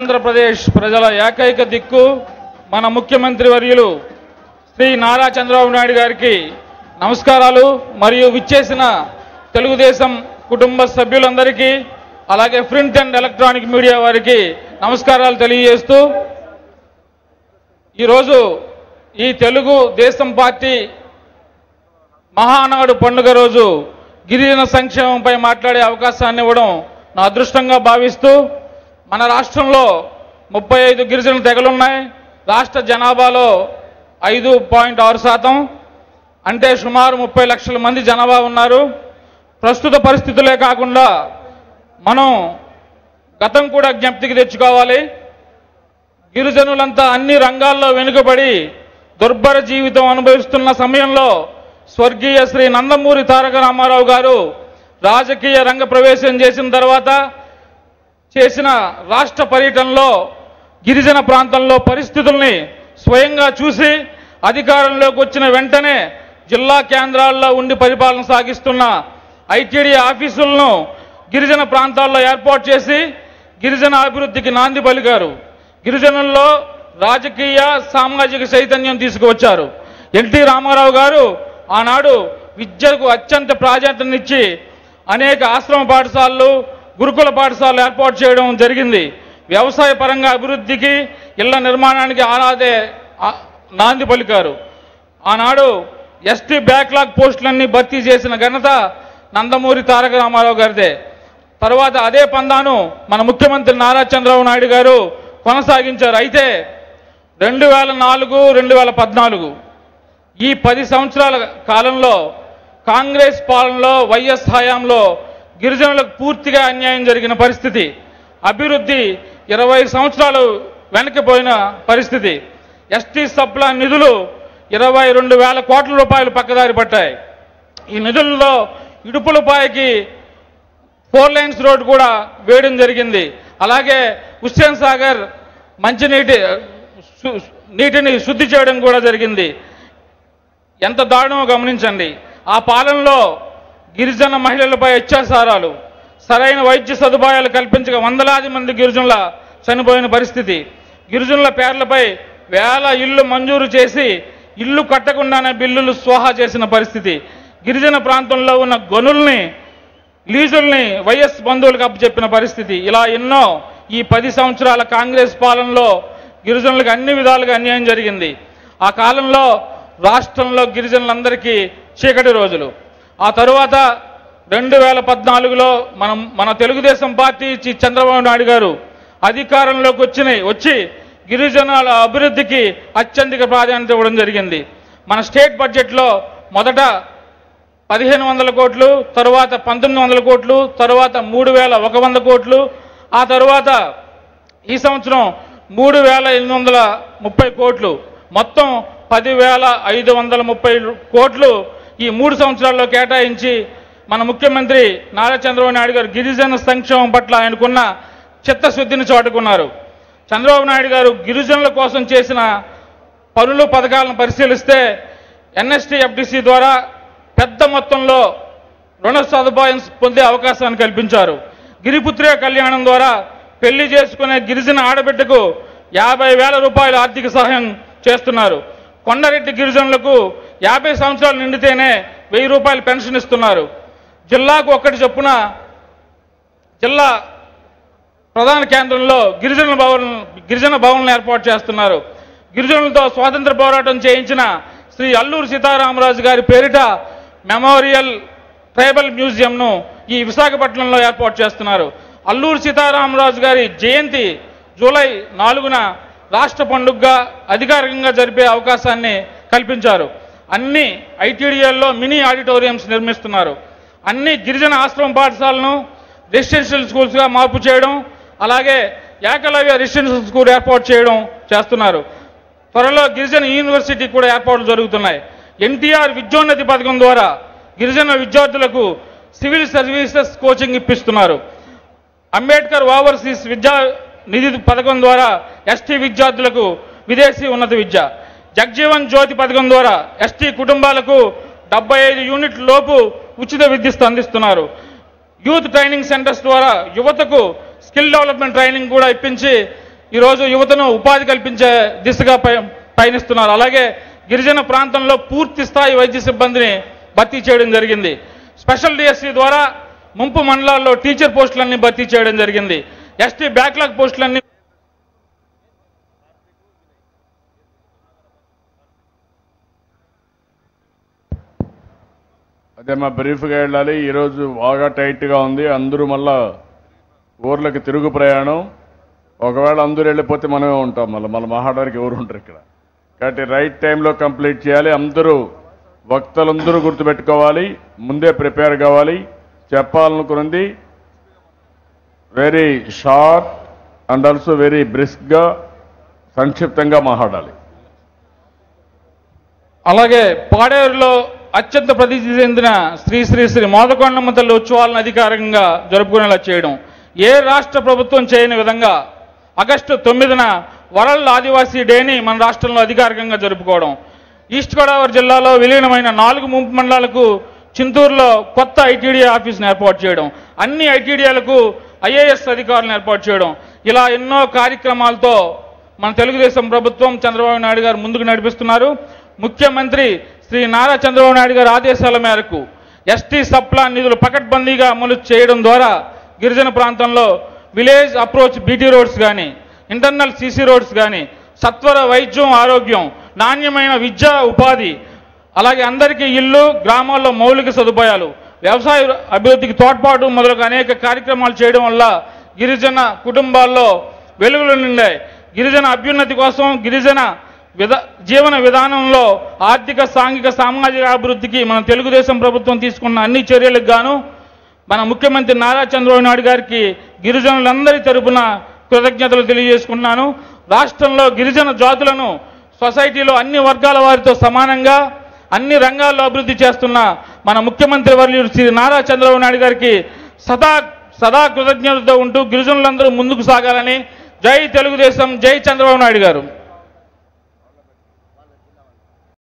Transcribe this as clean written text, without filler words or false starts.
ఆంధ్రప్రదేశ్ ప్రజల ఏకైక దిక్కు మన ముఖ్యమంత్రి వర్యులు శ్రీ నారా చంద్రబాబు నాయుడు గారికి నమస్కారాలు మరియు విచ్చేసిన తెలుగుదేశం కుటుంబ సభ్యులందరికీ అలాగే ప్రింట్ అండ్ ఎలక్ట్రానిక్ మీడియా వారికి నమస్కారాలు తెలియజేస్తూ ఈరోజు ఈ తెలుగు దేశం పార్టీ మహానాడు పండుగ రోజు గిరిజన సంక్షేమంపై మాట్లాడే అవకాశాన్ని ఇవ్వడం నా అదృష్టంగా భావిస్తూ మన రాష్ట్రంలో 35 గిరిజన తెగలున్నాయి. రాష్ట్ర జనాభాలో 5.6% అంటే సుమారు 30 లక్షల మంది జనాభా ఉన్నారు. ప్రస్తుత పరిస్థితులే కాకుండా మనం గతం కూడా జ్ఞప్తికి తెచ్చుకోవాలి. గిరిజనులంతా అన్ని రంగాల్లో వెనుకబడి దుర్భర జీవితం అనుభవిస్తున్న సమయంలో స్వర్గీయ శ్రీ నందమూరి తారక రామారావు గారు రాజకీయ రంగ ప్రవేశం చేసిన తర్వాత చేసిన రాష్ట్ర పర్యటనలో గిరిజన ప్రాంతంలో పరిస్థితుల్ని స్వయంగా చూసి అధికారంలోకి వచ్చిన వెంటనే జిల్లా కేంద్రాల్లో ఉండి పరిపాలన సాగిస్తున్న ఐటీడీ ఆఫీసులను గిరిజన ప్రాంతాల్లో ఏర్పాటు చేసి గిరిజన అభివృద్ధికి నాంది పలికారు. గిరిజనుల్లో రాజకీయ సామాజిక చైతన్యం తీసుకువచ్చారు. ఎన్టీ రామారావు గారు ఆనాడు విద్యకు అత్యంత ప్రాధాన్యతనిచ్చి అనేక ఆశ్రమ పాఠశాలలు గురుకుల పాఠశాలలు ఏర్పాటు చేయడం జరిగింది. వ్యవసాయ పరంగా అభివృద్ధికి ఇళ్ల నిర్మాణానికి ఆనాదే నాంది పలికారు. ఆనాడు ఎస్టీ బ్యాక్లాగ్ పోస్టులన్నీ భర్తీ చేసిన ఘనత నందమూరి తారక రామారావు గారిదే. తర్వాత అదే పందాను మన ముఖ్యమంత్రి నారా చంద్రబాబు నాయుడు గారు కొనసాగించారు. అయితే 2004, 2014 ఈ 10 సంవత్సరాల కాలంలో కాంగ్రెస్ పాలనలో వైఎస్ హయాంలో గిరిజనులకు పూర్తిగా అన్యాయం జరిగిన పరిస్థితి. అభివృద్ధి 20 సంవత్సరాలు వెనక్కిపోయిన పరిస్థితి. ఎస్టీ సప్లా నిధులు 22,000 కోట్ల రూపాయలు పక్కదారి పట్టాయి. ఈ నిధుల్లో ఇడుపులపాయకి 4 లైన్స్ రోడ్డు కూడా వేయడం జరిగింది. అలాగే హుస్సేన్ సాగర్ నీటిని శుద్ధి చేయడం కూడా జరిగింది. ఎంత దారుణమో గమనించండి. ఆ పాలనలో గిరిజన మహిళలపై అత్యాచారాలు, సరైన వైద్య సదుపాయాలు కల్పించక వందలాది మంది గిరిజనుల చనిపోయిన పరిస్థితి. గిరిజనుల పేర్లపై వేల ఇళ్లు మంజూరు చేసి ఇల్లు కట్టకుండానే బిల్లులు స్వాహా చేసిన పరిస్థితి. గిరిజన ప్రాంతంలో ఉన్న గనుల్ని లీజుల్ని వైఎస్ బంధువులకు అప్పచెప్పిన పరిస్థితి. ఇలా ఎన్నో ఈ 10 సంవత్సరాల కాంగ్రెస్ పాలనలో గిరిజనులకు అన్ని విధాలుగా అన్యాయం జరిగింది. ఆ కాలంలో రాష్ట్రంలో గిరిజనులందరికీ చీకటి రోజులు. ఆ తరువాత 2014లో మన తెలుగుదేశం పార్టీ చంద్రబాబు నాయుడు గారు అధికారంలోకి వచ్చి గిరిజనుల అభివృద్ధికి అత్యధిక ప్రాధాన్యత ఇవ్వడం జరిగింది. మన స్టేట్ బడ్జెట్లో మొదట 1,500 కోట్లు, తరువాత 1,900 కోట్లు, తరువాత 3,100 కోట్లు, ఆ తరువాత ఈ సంవత్సరం 3,830 కోట్లు, మొత్తం 10,530 కోట్లు ఈ 3 సంవత్సరాల్లో కేటాయించి మన ముఖ్యమంత్రి నారా చంద్రబాబు నాయుడు గారు గిరిజన సంక్షేమం పట్ల ఆయనకున్న చిత్తశుద్ధిని చాటుకున్నారు. చంద్రబాబు నాయుడు గారు గిరిజనుల కోసం చేసిన పనులు పథకాలను పరిశీలిస్తే ఎన్ఎస్టీ ఎఫ్డిసి ద్వారా పెద్ద మొత్తంలో రుణ సదుపాయం పొందే అవకాశాన్ని కల్పించారు. గిరిపుత్రిక కళ్యాణం ద్వారా పెళ్లి చేసుకునే గిరిజన ఆడబిడ్డకు 50,000 రూపాయల ఆర్థిక సహాయం చేస్తున్నారు. కొండరెడ్డి గిరిజనులకు 50 సంవత్సరాలు నిండితేనే 1,000 రూపాయలు పెన్షన్ ఇస్తున్నారు. జిల్లాకు ఒక్కటి చొప్పున జిల్లా ప్రధాన కేంద్రంలో గిరిజన భవన్లు ఏర్పాటు చేస్తున్నారు. గిరిజనులతో స్వాతంత్ర పోరాటం చేయించిన శ్రీ అల్లూరి సీతారామరాజు గారి పేరిట మెమోరియల్ ట్రైబల్ మ్యూజియంను ఈ విశాఖపట్నంలో ఏర్పాటు చేస్తున్నారు. అల్లూరి సీతారామరాజు గారి జయంతి జూలై 4న రాష్ట్ర పండుగగా అధికారికంగా జరిపే అవకాశాన్ని కల్పించారు. అన్ని ఐటీడీఏల్లో మినీ ఆడిటోరియంస్ నిర్మిస్తున్నారు. అన్ని గిరిజన ఆశ్రమ పాఠశాలను రెసిడెన్షియల్ స్కూల్స్గా మార్పు చేయడం, అలాగే ఏకలవ్య రెసిడెన్షియల్ స్కూల్ ఏర్పాటు చేయడం చేస్తున్నారు. త్వరలో గిరిజన యూనివర్సిటీ కూడా ఏర్పాట్లు జరుగుతున్నాయి. ఎన్టీఆర్ విద్యోన్నతి పథకం ద్వారా గిరిజన విద్యార్థులకు సివిల్ సర్వీసెస్ కోచింగ్ ఇప్పిస్తున్నారు. అంబేద్కర్ ఓవర్సీస్ విద్యా నిధి పథకం ద్వారా ఎస్టీ విద్యార్థులకు విదేశీ ఉన్నత విద్య, జగ్జీవన్ జ్యోతి పథకం ద్వారా ఎస్టీ కుటుంబాలకు 75 యూనిట్ల లోపు ఉచిత విద్యుత్ అందిస్తున్నారు. యూత్ ట్రైనింగ్ సెంటర్స్ ద్వారా యువతకు స్కిల్ డెవలప్మెంట్ ట్రైనింగ్ కూడా ఇప్పించి ఈరోజు యువతను ఉపాధి కల్పించే దిశగా పయనిస్తున్నారు. అలాగే గిరిజన ప్రాంతంలో పూర్తి స్థాయి వైద్య సిబ్బందిని భర్తీ చేయడం జరిగింది. స్పెషల్ డిఎస్సి ద్వారా ముంపు మండలాల్లో టీచర్ పోస్టులన్నీ భర్తీ చేయడం జరిగింది. ఎస్టీ బ్యాక్లాగ్ పోస్టులన్నీ అదే మా బ్రీఫ్గా వెళ్ళాలి. ఈరోజు బాగా టైట్గా ఉంది. అందరూ మళ్ళా ఊర్లకి తిరుగు ప్రయాణం. ఒకవేళ అందరూ వెళ్ళిపోతే మనమే ఉంటాం. మళ్ళీ మాట్లాడడానికి ఎవరు ఉంటారు ఇక్కడ. కాబట్టి రైట్ టైంలో కంప్లీట్ చేయాలి. అందరూ వక్తలందరూ గుర్తుపెట్టుకోవాలి. ముందే ప్రిపేర్ కావాలి. చెప్పాలనుకున్నది very short and also very బ్రిస్క్గా సంక్షిప్తంగా మాట్లాడాలి. అలాగే పాడేరులో అత్యంత ప్రసిద్ధి చెందిన శ్రీ శ్రీ శ్రీ మోదకొండమ్మ తల్లి ఉత్సవాలను అధికారికంగా జరుపుకునేలా చేయడం, ఏ రాష్ట్ర ప్రభుత్వం చేయని విధంగా ఆగస్టు 9న వరల్డ్ ఆదివాసీ డేని మన రాష్ట్రంలో అధికారికంగా జరుపుకోవడం, ఈస్ట్ గోదావరి జిల్లాలో విలీనమైన 4 ముంపు మండలాలకు చింతూరులో కొత్త ఐటీడీఏ ఆఫీస్ని ఏర్పాటు చేయడం, అన్ని ఐటీడీఏలకు ఐఏఎస్ అధికారులను ఏర్పాటు చేయడం, ఇలా ఎన్నో కార్యక్రమాలతో మన తెలుగుదేశం ప్రభుత్వం చంద్రబాబు నాయుడు గారు ముందుకు నడిపిస్తున్నారు. ముఖ్యమంత్రి శ్రీ నారా చంద్రబాబు నాయుడు గారి ఆదేశాల మేరకు ఎస్టీ సప్లాన్ నిధులు పకడ్బందీగా అమలు చేయడం ద్వారా గిరిజన ప్రాంతంలో విలేజ్ అప్రోచ్ బీటీ రోడ్స్ కానీ, ఇంటర్నల్ సీసీ రోడ్స్ కానీ, సత్వర వైద్యం, ఆరోగ్యం, నాణ్యమైన విద్య, ఉపాధి, అలాగే అందరికీ ఇల్లు, గ్రామాల్లో మౌలిక సదుపాయాలు, వ్యవసాయ అభివృద్ధికి తోడ్పాటు మొదలగు అనేక కార్యక్రమాలు చేయడం వల్ల గిరిజన కుటుంబాల్లో వెలుగులు నిండాయి. గిరిజన అభ్యున్నతి కోసం గిరిజన జీవన విధానంలో ఆర్థిక, సాంఘిక, సామాజిక అభివృద్ధికి మన తెలుగుదేశం ప్రభుత్వం తీసుకున్న అన్ని చర్యలకు గాను మన ముఖ్యమంత్రి నారా చంద్రబాబు నాయుడు గారికి గిరిజనులందరి తరపున కృతజ్ఞతలు తెలియజేసుకున్నాను. రాష్ట్రంలో గిరిజన జాతులను సొసైటీలో అన్ని వర్గాల వారితో సమానంగా అన్ని రంగాల్లో అభివృద్ధి చేస్తున్న మన ముఖ్యమంత్రి వర్యులు శ్రీ నారా చంద్రబాబు నాయుడు గారికి సదా కృతజ్ఞతతో ఉంటూ గిరిజనులందరూ ముందుకు సాగాలని. జై తెలుగుదేశం, జై చంద్రబాబు నాయుడు గారు.